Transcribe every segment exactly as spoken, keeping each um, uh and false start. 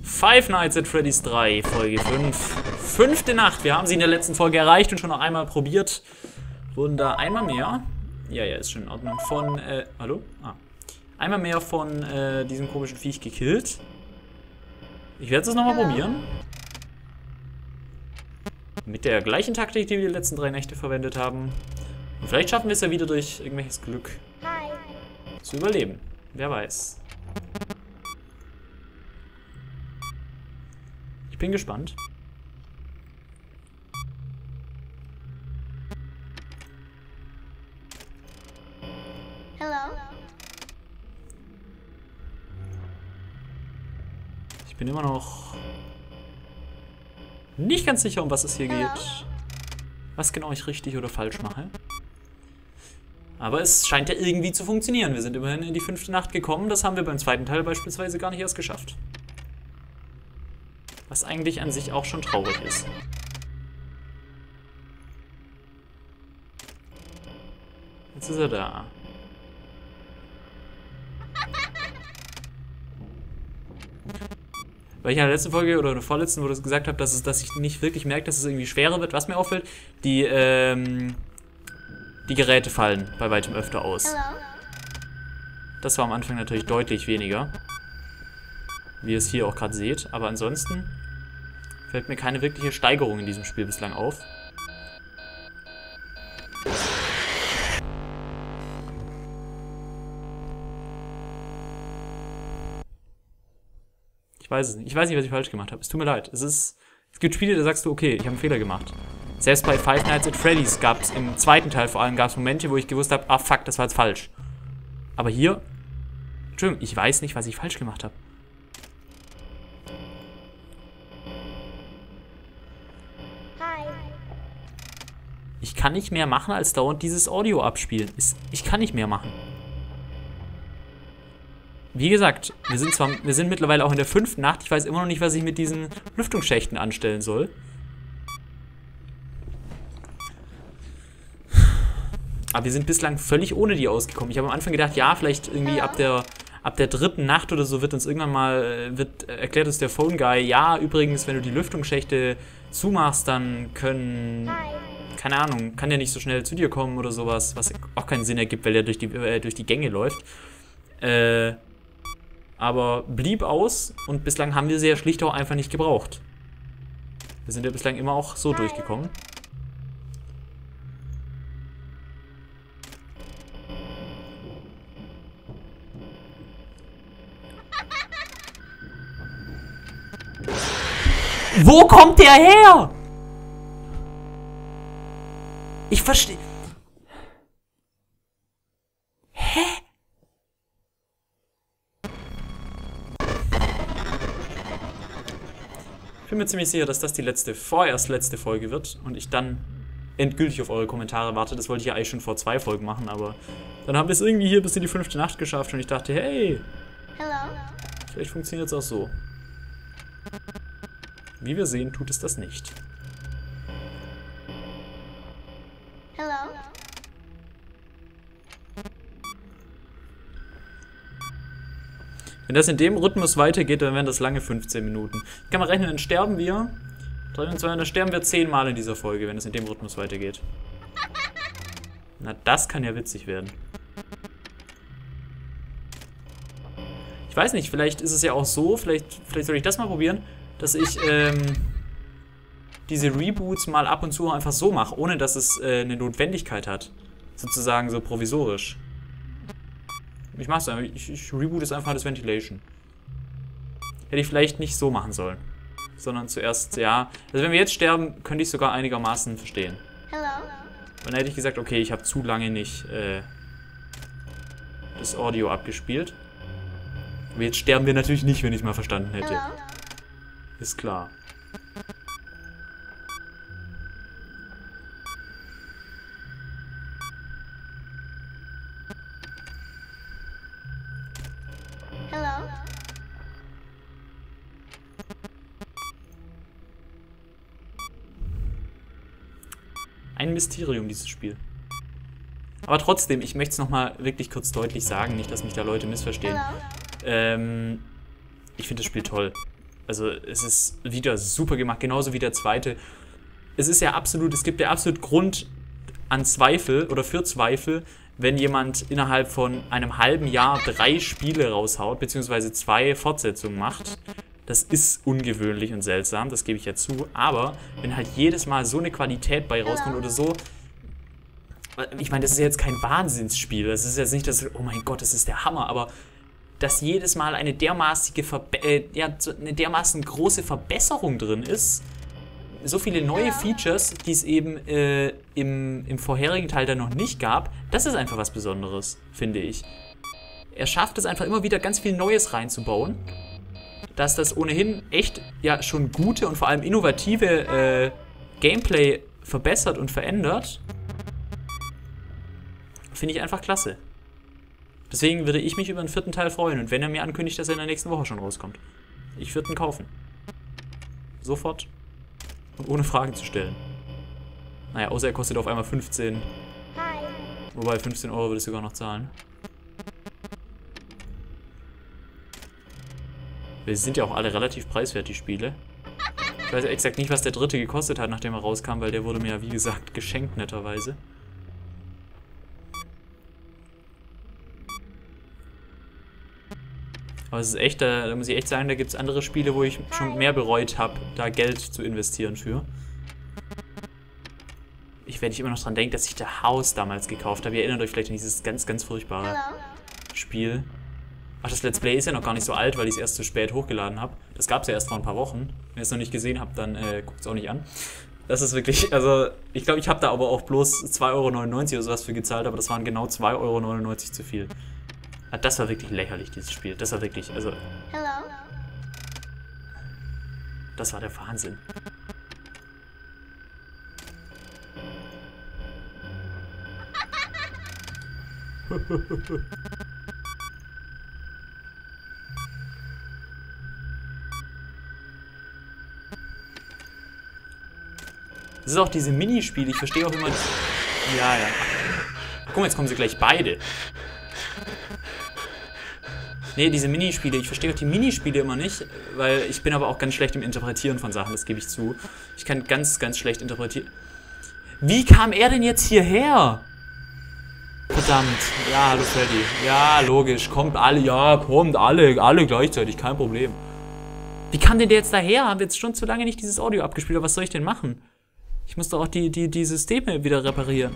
Five Nights at Freddy's drei, Folge fünf. Fünfte Nacht. Wir haben sie in der letzten Folge erreicht und schon noch einmal probiert. Wurden da einmal mehr. Ja, ja, ist schon in Ordnung. Von, äh, hallo? Ah. Einmal mehr von äh, diesem komischen Viech gekillt. Ich werde es nochmal probieren. Mit der gleichen Taktik, die wir die letzten drei Nächte verwendet haben. Und vielleicht schaffen wir es ja wieder durch irgendwelches Glück zu überleben. Wer weiß. Ich bin gespannt. Hello. Ich bin immer noch nicht ganz sicher, um was es hier geht. Was genau ich richtig oder falsch mache. Aber es scheint ja irgendwie zu funktionieren. Wir sind immerhin in die fünfte Nacht gekommen. Das haben wir beim zweiten Teil beispielsweise gar nicht erst geschafft. Was eigentlich an sich auch schon traurig ist. Jetzt ist er da. Weil ich in der letzten Folge oder in der vorletzten, wo ich gesagt habe, dass, es, dass ich nicht wirklich merke, dass es irgendwie schwerer wird. Was mir auffällt, die, ähm, die Geräte fallen bei weitem öfter aus. Das war am Anfang natürlich deutlich weniger. Wie ihr es hier auch gerade seht. Aber ansonsten fällt mir keine wirkliche Steigerung in diesem Spiel bislang auf. Ich weiß es nicht. Ich weiß nicht, was ich falsch gemacht habe. Es tut mir leid. Es ist, es gibt Spiele, da sagst du, okay, ich habe einen Fehler gemacht. Selbst bei Five Nights at Freddy's gab es im zweiten Teil vor allem gab es Momente, wo ich gewusst habe, ah fuck, das war jetzt falsch. Aber hier, Entschuldigung, ich weiß nicht, was ich falsch gemacht habe. Ich kann nicht mehr machen, als dauernd dieses Audio abspielen. Ich kann nicht mehr machen. Wie gesagt, wir sind zwar, wir sind mittlerweile auch in der fünften Nacht. Ich weiß immer noch nicht, was ich mit diesen Lüftungsschächten anstellen soll. Aber wir sind bislang völlig ohne die ausgekommen. Ich habe am Anfang gedacht, ja, vielleicht irgendwie ab der, ab der dritten Nacht oder so wird uns irgendwann mal, wird, erklärt uns der Phone Guy, ja, übrigens, wenn du die Lüftungsschächte zumachst, dann können, keine Ahnung, kann der nicht so schnell zu dir kommen oder sowas, was auch keinen Sinn ergibt, weil der durch die, äh, durch die Gänge läuft. Äh, aber blieb aus und bislang haben wir sie ja schlicht auch einfach nicht gebraucht. Wir sind ja bislang immer auch so durchgekommen. Wo kommt der her? Ich verstehe. Hä? Ich bin mir ziemlich sicher, dass das die letzte, vorerst letzte Folge wird und ich dann endgültig auf eure Kommentare warte. Das wollte ich ja eigentlich schon vor zwei Folgen machen, aber dann haben wir es irgendwie hier bis in die fünfte Nacht geschafft und ich dachte, hey, vielleicht funktioniert es auch so. Wie wir sehen, tut es das nicht. Hello. Wenn das in dem Rhythmus weitergeht, dann wären das lange fünfzehn Minuten. Kann man rechnen, dann sterben wir. Dann sterben wir zehnmal in dieser Folge, wenn es in dem Rhythmus weitergeht. Na, das kann ja witzig werden. Ich weiß nicht, vielleicht ist es ja auch so, vielleicht, vielleicht soll ich das mal probieren, dass ich ähm, diese Reboots mal ab und zu einfach so mache, ohne dass es äh, eine Notwendigkeit hat. Sozusagen so provisorisch. Ich mach's einfach, ich, ich reboot es einfach das Ventilation. Hätte ich vielleicht nicht so machen sollen. Sondern zuerst, ja. Also wenn wir jetzt sterben, könnte ich sogar einigermaßen verstehen. Hello. Dann hätte ich gesagt, okay, ich habe zu lange nicht äh, das Audio abgespielt. Aber jetzt sterben wir natürlich nicht, wenn ich es mal verstanden hätte. Hello. Ist klar. Hello. Ein Mysterium, dieses Spiel. Aber trotzdem, ich möchte es nochmal wirklich kurz deutlich sagen, nicht, dass mich da Leute missverstehen. Hello. Ähm, ich finde das Spiel toll. Also es ist wieder super gemacht, genauso wie der zweite. Es ist ja absolut, es gibt ja absolut Grund an Zweifel oder für Zweifel, wenn jemand innerhalb von einem halben Jahr drei Spiele raushaut, beziehungsweise zwei Fortsetzungen macht. Das ist ungewöhnlich und seltsam, das gebe ich ja zu. Aber wenn halt jedes Mal so eine Qualität bei rauskommt oder so, ich meine, das ist jetzt kein Wahnsinnsspiel. Das ist jetzt nicht das, oh mein Gott, das ist der Hammer, aber dass jedes Mal eine dermaßige Verbe äh, ja, eine dermaßen große Verbesserung drin ist, so viele neue Features, die es eben äh, im, im vorherigen Teil dann noch nicht gab, das ist einfach was Besonderes, finde ich. Er schafft es einfach immer wieder ganz viel Neues reinzubauen, dass das ohnehin echt ja schon gute und vor allem innovative äh, Gameplay verbessert und verändert. Finde ich einfach klasse. Deswegen würde ich mich über den vierten Teil freuen. Und wenn er mir ankündigt, dass er in der nächsten Woche schon rauskommt. Ich würde ihn kaufen. Sofort. Und ohne Fragen zu stellen. Naja, außer er kostet auf einmal fünfzehn. Wobei fünfzehn Euro würde ich sogar noch zahlen. Wir sind ja auch alle relativ preiswert, die Spiele. Ich weiß ja exakt nicht, was der dritte gekostet hat, nachdem er rauskam, weil der wurde mir ja, wie gesagt, geschenkt, netterweise. Aber es ist echt, da, da muss ich echt sagen, da gibt es andere Spiele, wo ich schon mehr bereut habe, da Geld zu investieren für. Ich werde nicht immer noch dran denken, dass ich The House damals gekauft habe. Ihr erinnert euch vielleicht an dieses ganz, ganz furchtbare Hello. Spiel. Ach, das Let's Play ist ja noch gar nicht so alt, weil ich es erst zu spät hochgeladen habe. Das gab es ja erst vor ein paar Wochen. Wenn ihr es noch nicht gesehen habt, dann äh, guckt es auch nicht an. Das ist wirklich, also ich glaube, ich habe da aber auch bloß zwei Euro neunundneunzig oder sowas für gezahlt, aber das waren genau zwei Euro neunundneunzig zu viel. Ah, das war wirklich lächerlich, dieses Spiel. Das war wirklich, also, Hello. das war der Wahnsinn. Das ist auch diese Minispiele, ich verstehe auch immer... Ja, ja. Guck mal, jetzt kommen sie gleich beide. Nee, diese Minispiele, ich verstehe auch die Minispiele immer nicht, weil ich bin aber auch ganz schlecht im Interpretieren von Sachen, das gebe ich zu. Ich kann ganz, ganz schlecht interpretieren. Wie kam er denn jetzt hierher? Verdammt. Ja, hallo Freddy. Ja, logisch. Kommt alle, ja, kommt alle, alle gleichzeitig, kein Problem. Wie kam denn der jetzt daher? Haben wir jetzt schon zu lange nicht dieses Audio abgespielt, aber was soll ich denn machen? Ich muss doch auch die, die, die Systeme wieder reparieren.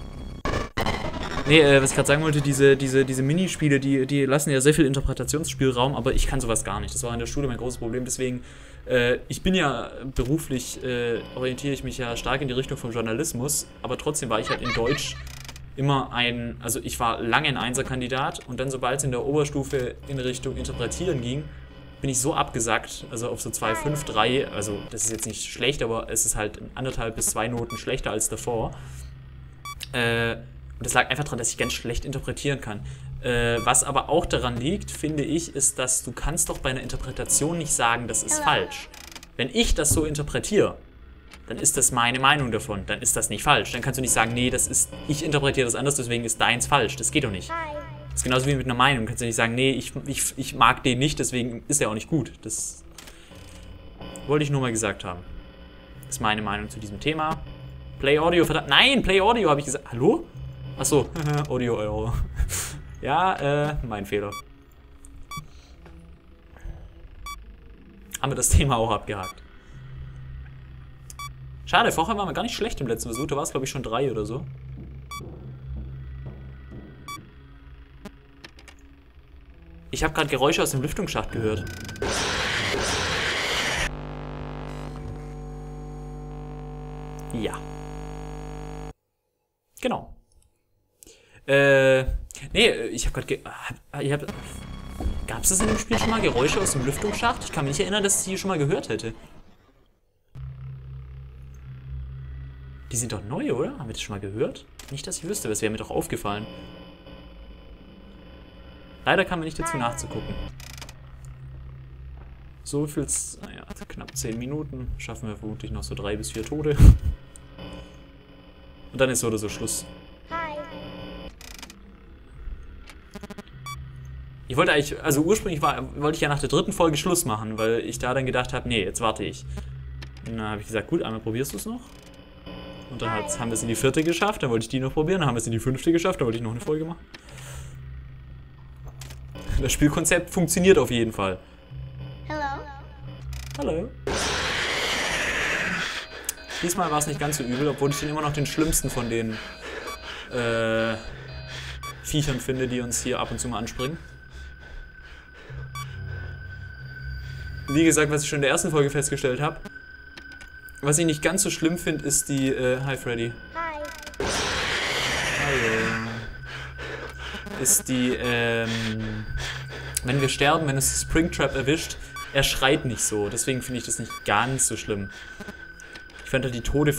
Nee, äh, was ich gerade sagen wollte, diese, diese, diese Minispiele, die, die lassen ja sehr viel Interpretationsspielraum, aber ich kann sowas gar nicht. Das war in der Schule mein großes Problem. Deswegen, äh, ich bin ja beruflich, äh, orientiere ich mich ja stark in die Richtung vom Journalismus, aber trotzdem war ich halt in Deutsch immer ein, also ich war lange ein Einserkandidat und dann, sobald es in der Oberstufe in Richtung Interpretieren ging, bin ich so abgesackt, also auf so zwei, fünf, drei, also das ist jetzt nicht schlecht, aber es ist halt anderthalb bis zwei Noten schlechter als davor. Äh, und das lag einfach daran, dass ich ganz schlecht interpretieren kann. Äh, was aber auch daran liegt, finde ich, ist, dass du kannst doch bei einer Interpretation nicht sagen, das ist falsch. Wenn ich das so interpretiere, dann ist das meine Meinung davon, dann ist das nicht falsch. Dann kannst du nicht sagen, nee, das ist, ich interpretiere das anders, deswegen ist deins falsch. Das geht doch nicht. Das ist genauso wie mit einer Meinung. Du kannst ja nicht sagen, nee, ich, ich, ich mag den nicht, deswegen ist er auch nicht gut. Das wollte ich nur mal gesagt haben. Das ist meine Meinung zu diesem Thema. Play Audio, verdammt. Nein, Play Audio habe ich gesagt. Hallo? Achso, Audio Euro. Ja, äh, mein Fehler. Haben wir das Thema auch abgehakt. Schade, vorher waren wir gar nicht schlecht im letzten Versuch. Da war es, glaube ich, schon drei oder so. Ich habe gerade Geräusche aus dem Lüftungsschacht gehört. Ja. Genau. Äh, nee, ich habe gerade ge... Ich hab, gab es das in dem Spiel schon mal, Geräusche aus dem Lüftungsschacht? Ich kann mich nicht erinnern, dass ich die schon mal gehört hätte. Die sind doch neu, oder? Haben wir das schon mal gehört? Nicht, dass ich wüsste, aber es wäre mir doch aufgefallen. Leider kam mir nicht dazu nachzugucken. So viel's, naja, knapp zehn Minuten. Schaffen wir vermutlich noch so drei bis vier Tote. Und dann ist so oder so Schluss. Ich wollte eigentlich, also ursprünglich war, wollte ich ja nach der dritten Folge Schluss machen, weil ich da dann gedacht habe, nee, jetzt warte ich. Und dann habe ich gesagt, gut, einmal probierst du es noch. Und dann haben wir es in die vierte geschafft, dann wollte ich die noch probieren, dann haben wir es in die fünfte geschafft, dann wollte ich noch eine Folge machen. Das Spielkonzept funktioniert auf jeden Fall. Hello. Hallo. Diesmal war es nicht ganz so übel, obwohl ich den immer noch den schlimmsten von den äh, Viechern finde, die uns hier ab und zu mal anspringen. Wie gesagt, was ich schon in der ersten Folge festgestellt habe, was ich nicht ganz so schlimm finde, ist die... Äh, hi Freddy. Hi. Hallo. Ist die, ähm... wenn wir sterben, wenn es Springtrap erwischt, er schreit nicht so. Deswegen finde ich das nicht ganz so schlimm. Ich fand halt die Tode...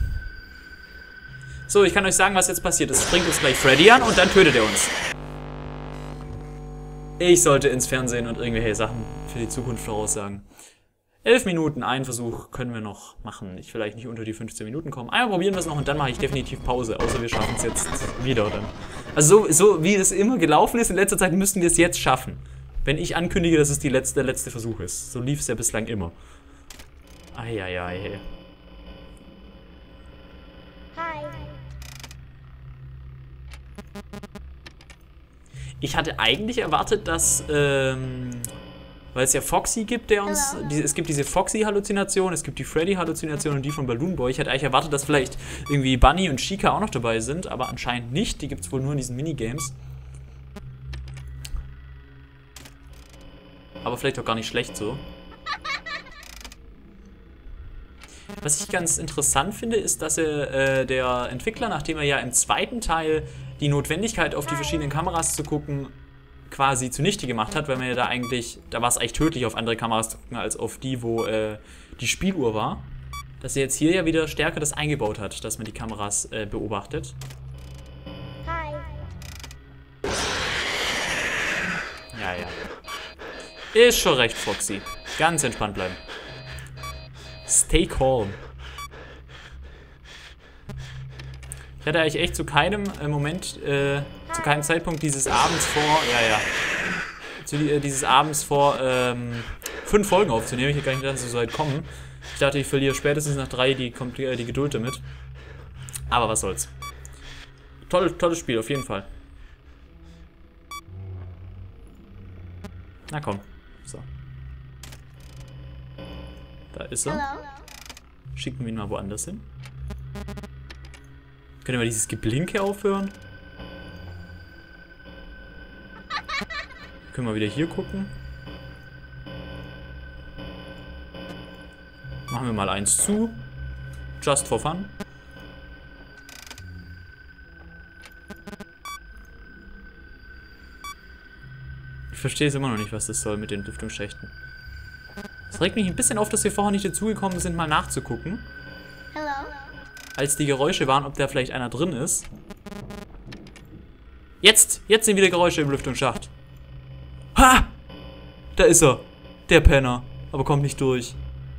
So, ich kann euch sagen, was jetzt passiert. Es springt uns gleich Freddy an und dann tötet er uns. Ich sollte ins Fernsehen und irgendwelche Sachen für die Zukunft voraussagen. Elf Minuten, einen Versuch können wir noch machen. Ich vielleicht nicht unter die fünfzehn Minuten kommen. Einmal probieren wir es noch und dann mache ich definitiv Pause. Außer wir schaffen es jetzt wieder dann. Also so, so wie es immer gelaufen ist in letzter Zeit, müssten wir es jetzt schaffen. Wenn ich ankündige, dass es die letzte, der letzte Versuch ist. So lief es ja bislang immer. Eieiei. Hi. Ich hatte eigentlich erwartet, dass, ähm, weil es ja Foxy gibt, der uns, die, es gibt diese Foxy-Halluzination, es gibt die Freddy-Halluzination und die von Balloon Boy. Ich hatte eigentlich erwartet, dass vielleicht irgendwie Bunny und Chica auch noch dabei sind, aber anscheinend nicht. Die gibt es wohl nur in diesen Minigames. Aber vielleicht auch gar nicht schlecht so. Was ich ganz interessant finde, ist, dass er, äh, der Entwickler, nachdem er ja im zweiten Teil die Notwendigkeit, auf die verschiedenen Kameras zu gucken, quasi zunichte gemacht hat, weil man ja da eigentlich, da war es eigentlich tödlich, auf andere Kameras zu gucken, als auf die, wo äh, die Spieluhr war. Dass er jetzt hier ja wieder stärker das eingebaut hat, dass man die Kameras äh, beobachtet. Hi. Ja, ja. Ist schon recht, Foxy. Ganz entspannt bleiben. Stay calm. Ich hatte eigentlich echt zu keinem äh, Moment, äh, zu keinem Zeitpunkt dieses Abends vor, ja, ja, zu äh, dieses Abends vor, ähm, fünf Folgen aufzunehmen. Ich hätte gar nicht gedacht, dass wir so weit kommen. Ich dachte, ich verliere spätestens nach drei die, äh, die Geduld damit. Aber was soll's. Toll, tolles Spiel, auf jeden Fall. Na komm. So. Da ist er. Hello. Schicken wir ihn mal woanders hin. Können wir dieses Geblinke aufhören? Können wir wieder hier gucken. Machen wir mal eins zu. Just for fun. Ich verstehe es immer noch nicht, was das soll mit den Lüftungsschächten. Es regt mich ein bisschen auf, dass wir vorher nicht dazugekommen sind, mal nachzugucken. Hello. Als die Geräusche waren, ob da vielleicht einer drin ist. Jetzt! Jetzt sind wieder Geräusche im Lüftungsschacht. Ha! Da ist er. Der Penner. Aber kommt nicht durch.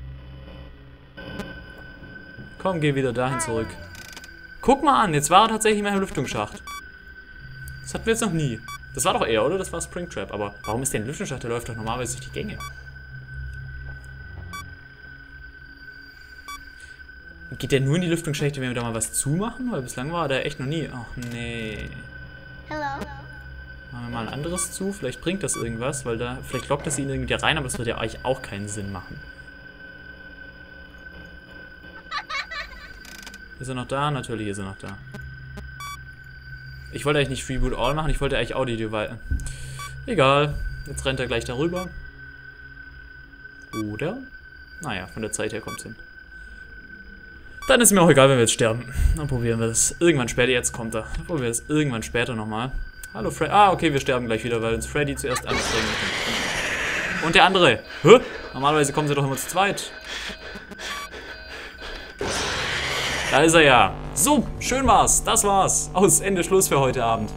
Komm, geh wieder dahin zurück. Guck mal an, jetzt war er tatsächlich mal im Lüftungsschacht. Das hatten wir jetzt noch nie. Das war doch er, oder? Das war Springtrap. Aber warum ist der im Lüftungsschacht? Der läuft doch normalerweise durch die Gänge. Geht der nur in die Lüftungsschächte, wenn wir da mal was zumachen? Weil bislang war der echt noch nie. Ach nee. Hello. Machen wir mal ein anderes zu. Vielleicht bringt das irgendwas, weil da. Vielleicht lockt das ihn irgendwie rein, aber das wird ja eigentlich auch keinen Sinn machen. Ist er noch da? Natürlich ist er noch da. Ich wollte eigentlich nicht Freeboot All machen, ich wollte eigentlich Audio-Device. Egal. Jetzt rennt er gleich darüber. Oder? Naja, von der Zeit her kommt es hin. Dann ist mir auch egal, wenn wir jetzt sterben. Dann probieren wir das irgendwann später. Jetzt kommt er. Dann probieren wir das irgendwann später nochmal. Hallo Freddy. Ah, okay, wir sterben gleich wieder, weil uns Freddy zuerst anspringt. Und der andere. Hä? Normalerweise kommen sie doch immer zu zweit. Da ist er ja. So, schön war's. Das war's. Aus, Ende, Schluss für heute Abend.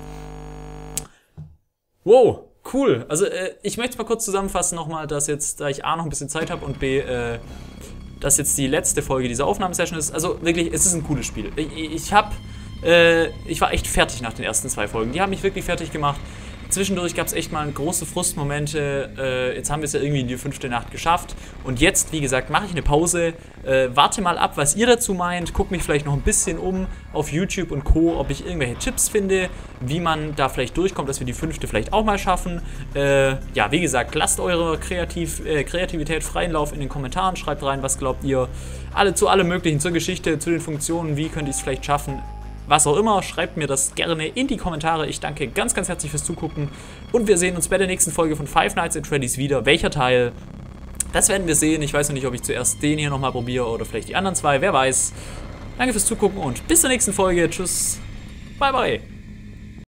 Wow, cool. Also, äh, ich möchte mal kurz zusammenfassen nochmal, dass jetzt, da ich A, noch ein bisschen Zeit habe und B, äh, dass jetzt die letzte Folge dieser Aufnahmesession ist. Also wirklich, es ist ein cooles Spiel. Ich, ich hab, äh, ich war echt fertig nach den ersten zwei Folgen. Die haben mich wirklich fertig gemacht. Zwischendurch gab es echt mal große Frustmomente. Äh, jetzt haben wir es ja irgendwie in die fünfte Nacht geschafft. Und jetzt, wie gesagt, mache ich eine Pause. Äh, warte mal ab, was ihr dazu meint. Guck mich vielleicht noch ein bisschen um auf YouTube und Co., ob ich irgendwelche Tipps finde, wie man da vielleicht durchkommt, dass wir die fünfte vielleicht auch mal schaffen. Äh, ja, wie gesagt, lasst eure Kreativ äh, Kreativität freien Lauf in den Kommentaren. Schreibt rein, was glaubt ihr. Alle zu allem Möglichen, zur Geschichte, zu den Funktionen, wie könnt ihr es vielleicht schaffen. Was auch immer, schreibt mir das gerne in die Kommentare. Ich danke ganz, ganz herzlich fürs Zugucken. Und wir sehen uns bei der nächsten Folge von Five Nights at Freddy's wieder. Welcher Teil? Das werden wir sehen. Ich weiß noch nicht, ob ich zuerst den hier nochmal probiere oder vielleicht die anderen zwei. Wer weiß. Danke fürs Zugucken und bis zur nächsten Folge. Tschüss. Bye, bye.